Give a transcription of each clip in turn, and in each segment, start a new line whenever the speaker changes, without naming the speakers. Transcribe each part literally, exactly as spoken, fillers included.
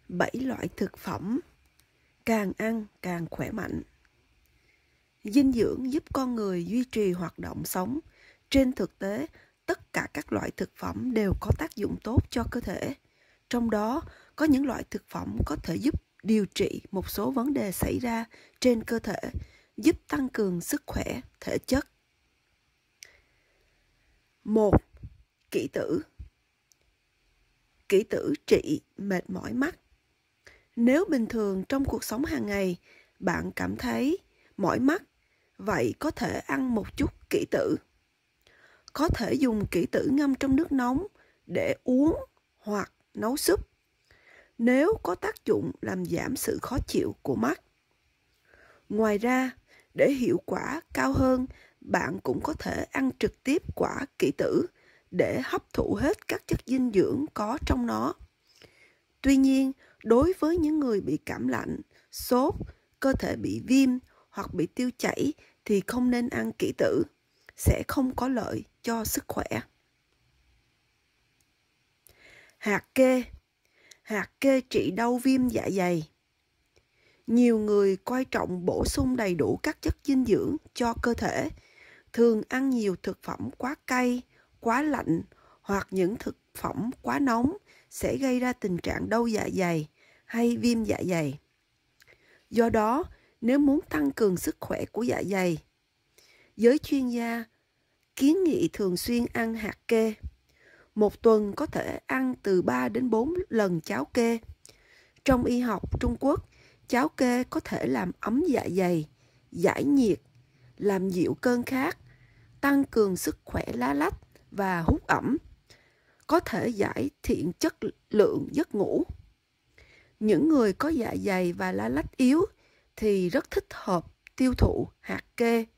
bảy loại thực phẩm càng ăn càng khỏe mạnh. Dinh dưỡng giúp con người duy trì hoạt động sống. Trên thực tế, tất cả các loại thực phẩm đều có tác dụng tốt cho cơ thể. Trong đó, có những loại thực phẩm có thể giúp điều trị một số vấn đề xảy ra trên cơ thể, giúp tăng cường sức khỏe thể chất. một. Kỷ tử. Kỷ tử trị mệt mỏi mắt. Nếu bình thường trong cuộc sống hàng ngày bạn cảm thấy mỏi mắt, vậy có thể ăn một chút kỷ tử. Có thể dùng kỷ tử ngâm trong nước nóng để uống hoặc nấu súp, nếu có tác dụng làm giảm sự khó chịu của mắt. Ngoài ra, để hiệu quả cao hơn, bạn cũng có thể ăn trực tiếp quả kỷ tử để hấp thụ hết các chất dinh dưỡng có trong nó. Tuy nhiên, đối với những người bị cảm lạnh, sốt, cơ thể bị viêm hoặc bị tiêu chảy thì không nên ăn kỷ tử, sẽ không có lợi cho sức khỏe. Hạt kê. Hạt kê trị đau viêm dạ dày. Nhiều người coi trọng bổ sung đầy đủ các chất dinh dưỡng cho cơ thể, thường ăn nhiều thực phẩm quá cay, quá lạnh hoặc những thực phẩm quá nóng sẽ gây ra tình trạng đau dạ dày hay viêm dạ dày. Do đó, nếu muốn tăng cường sức khỏe của dạ dày, giới chuyên gia kiến nghị thường xuyên ăn hạt kê. Một tuần có thể ăn từ ba đến bốn lần cháo kê. Trong y học Trung Quốc, cháo kê có thể làm ấm dạ dày, giải nhiệt, làm dịu cơn khát, tăng cường sức khỏe lá lách và hút ẩm, có thể cải thiện chất lượng giấc ngủ. Những người có dạ dày và lá lách yếu thì rất thích hợp tiêu thụ hạt kê.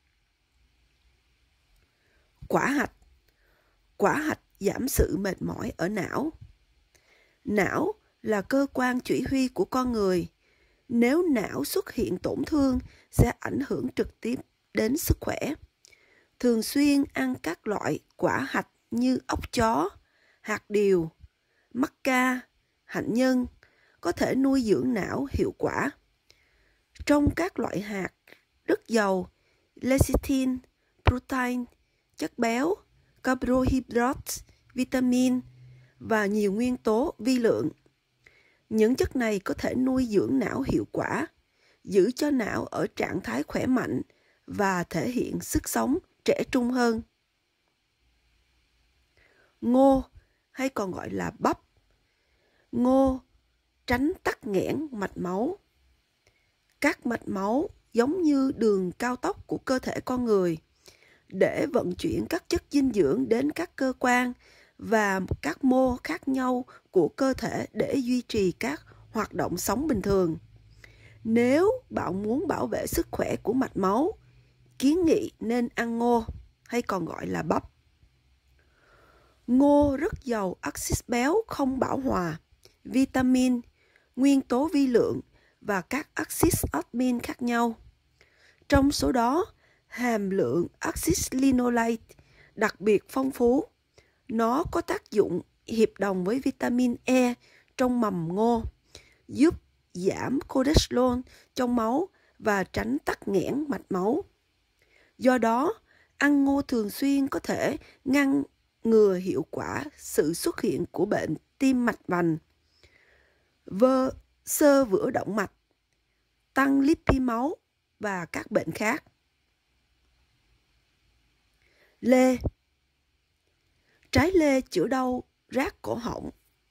Quả hạch. Quả hạch giảm sự mệt mỏi ở não. Não là cơ quan chỉ huy của con người. Nếu não xuất hiện tổn thương sẽ ảnh hưởng trực tiếp đến sức khỏe. Thường xuyên ăn các loại quả hạch như ốc chó, hạt điều, mắc ca, hạnh nhân có thể nuôi dưỡng não hiệu quả. Trong các loại hạt rất giàu lecithin, protein, chất béo, carbohydrates, vitamin và nhiều nguyên tố vi lượng. Những chất này có thể nuôi dưỡng não hiệu quả, giữ cho não ở trạng thái khỏe mạnh và thể hiện sức sống trẻ trung hơn. Ngô hay còn gọi là bắp. Ngô tránh tắc nghẽn mạch máu. Các mạch máu giống như đường cao tốc của cơ thể con người, để vận chuyển các chất dinh dưỡng đến các cơ quan và các mô khác nhau của cơ thể để duy trì các hoạt động sống bình thường. Nếu bạn muốn bảo vệ sức khỏe của mạch máu, kiến nghị nên ăn ngô hay còn gọi là bắp. Ngô rất giàu axit béo không bão hòa, vitamin, nguyên tố vi lượng và các axit admin khác nhau. Trong số đó, hàm lượng axit linoleic đặc biệt phong phú. Nó có tác dụng hiệp đồng với vitamin E trong mầm ngô, giúp giảm cholesterol trong máu và tránh tắc nghẽn mạch máu. Do đó, ăn ngô thường xuyên có thể ngăn ngừa hiệu quả sự xuất hiện của bệnh tim mạch vành, vơ xơ vữa động mạch, tăng lipid máu và các bệnh khác. Lê. Trái lê chữa đau rát cổ họng.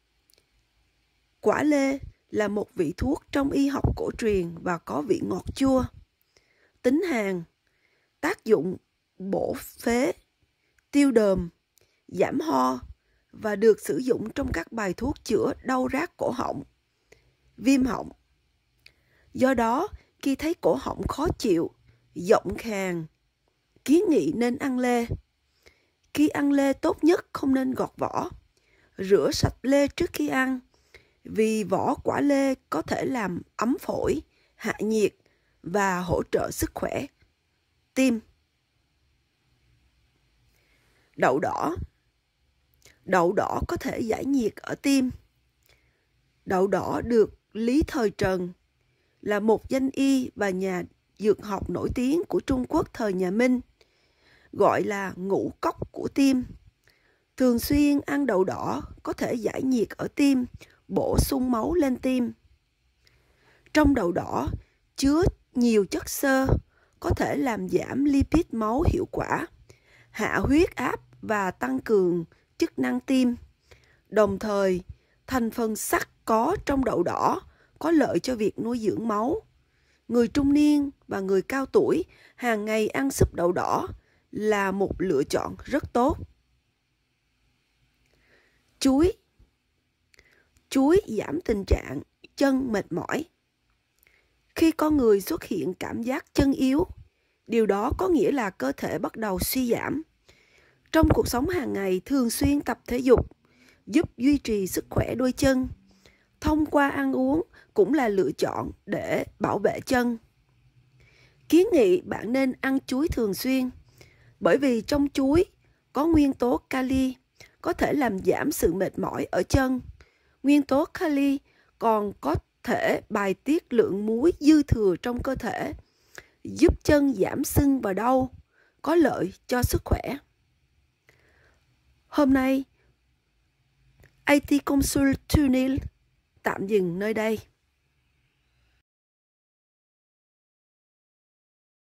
Quả lê là một vị thuốc trong y học cổ truyền và có vị ngọt chua. Tính hàn, tác dụng bổ phế, tiêu đờm, giảm ho và được sử dụng trong các bài thuốc chữa đau rát cổ họng, viêm họng. Do đó, khi thấy cổ họng khó chịu, giọng khàn, kiến nghị nên ăn lê. Khi ăn lê tốt nhất không nên gọt vỏ. Rửa sạch lê trước khi ăn, vì vỏ quả lê có thể làm ấm phổi, hạ nhiệt và hỗ trợ sức khỏe tim. Đậu đỏ. Đậu đỏ có thể giải nhiệt ở tim. Đậu đỏ được Lý Thời Trần, là một danh y và nhà dược học nổi tiếng của Trung Quốc thời nhà Minh, gọi là ngũ cốc của tim. Thường xuyên ăn đậu đỏ có thể giải nhiệt ở tim, bổ sung máu lên tim. Trong đậu đỏ chứa nhiều chất xơ có thể làm giảm lipid máu hiệu quả, hạ huyết áp và tăng cường chức năng tim. Đồng thời, thành phần sắt có trong đậu đỏ có lợi cho việc nuôi dưỡng máu. Người trung niên và người cao tuổi hàng ngày ăn súp đậu đỏ là một lựa chọn rất tốt. Chuối. Chuối giảm tình trạng chân mệt mỏi. Khi con người xuất hiện cảm giác chân yếu, điều đó có nghĩa là cơ thể bắt đầu suy giảm. Trong cuộc sống hàng ngày, thường xuyên tập thể dục giúp duy trì sức khỏe đôi chân. Thông qua ăn uống cũng là lựa chọn để bảo vệ chân. Kiến nghị bạn nên ăn chuối thường xuyên, bởi vì trong chuối có nguyên tố kali, có thể làm giảm sự mệt mỏi ở chân. Nguyên tố kali còn có thể bài tiết lượng muối dư thừa trong cơ thể, giúp chân giảm sưng và đau, có lợi cho sức khỏe. Hôm nay, a tê Consult Tunil tạm dừng nơi đây.